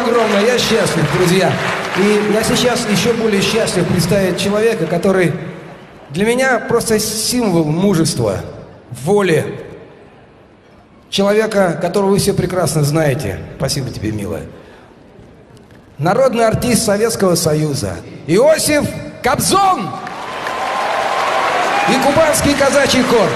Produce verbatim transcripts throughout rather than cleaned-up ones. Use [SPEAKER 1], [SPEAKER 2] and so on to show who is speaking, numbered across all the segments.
[SPEAKER 1] огромное, я счастлив, друзья. И я сейчас еще более счастлив представить человека, который для меня просто символ мужества, воли. Человека, которого вы все прекрасно знаете. Спасибо тебе, милая. Народный артист Советского Союза Иосиф Кобзон и Кубанский казачий хор.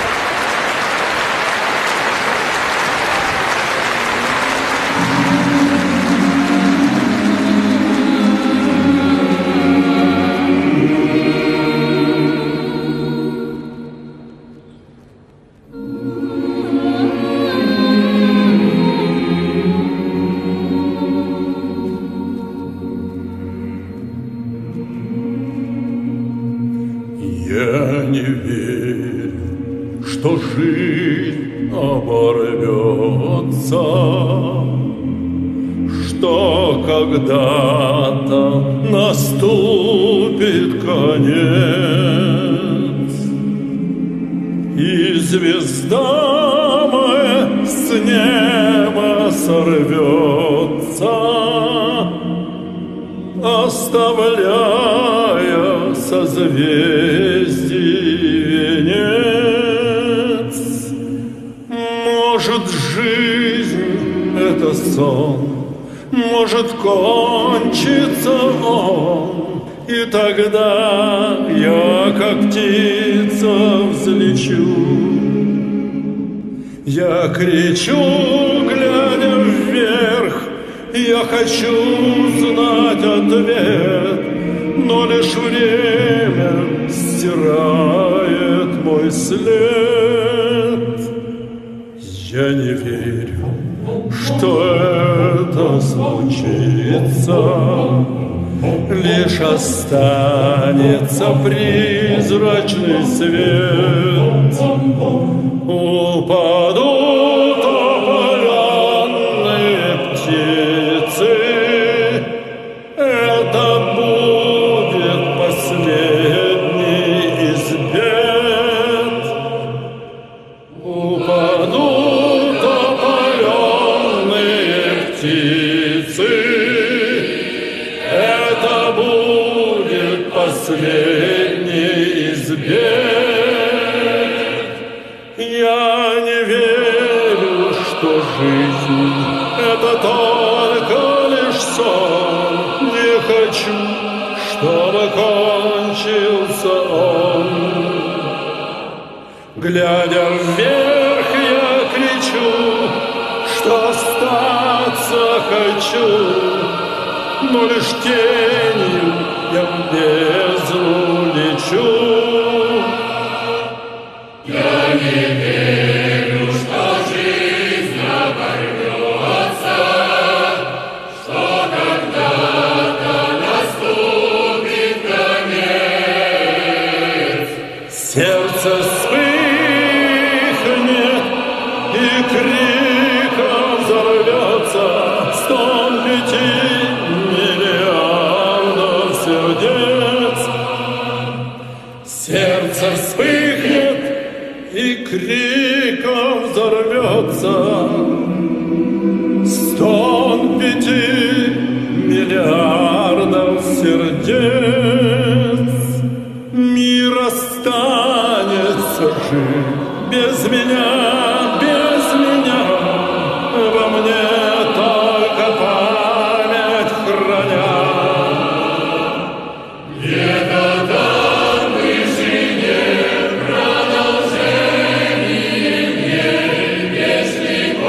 [SPEAKER 2] Я не верю, что жизнь оборвется, что когда-то наступит конец, и звезда моя с неба сорвется, оставляя созвездий венец. Может, жизнь — это сон, может, кончится он, и тогда я, как птица, взлечу. Я кричу, глядя вверх, я хочу знать ответ, но лишь время стирает мой след. Я не верю, что это случится, лишь останется призрачный свет. Упадут опаленные птицы, это будет последний из бед. Упадут опаленные птицы, это будет последний из бед. Я не верю, что жизнь — это только лишь сон. Не хочу, чтобы кончился он. Глядя вверх, я кричу, что остаться хочу, но лишь тенью я в бездну лечу. Я не верю, что жизнь оборвется, что когда-то наступит конец. Сердце вспыхнет и криком взорвется, стон пяти миллиардов сердец. Сердце вспыхнет и криком взорвется, стон пяти миллиардов сердец. Мир останется жив без меня, без меня, во мне только память храня. Где-то там в вышине продолжение, если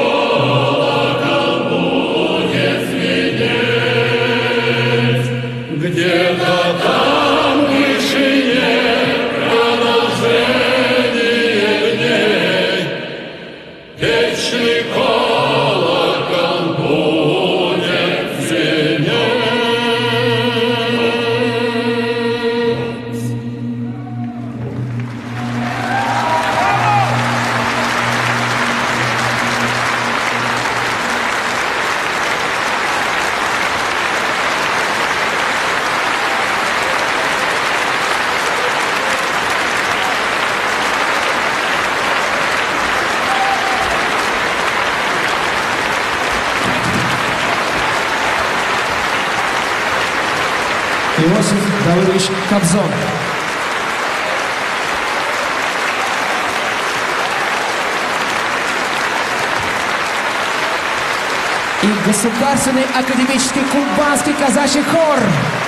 [SPEAKER 3] Иосиф Давыдович Кобзон. И Государственный академический кубанский казачий хор.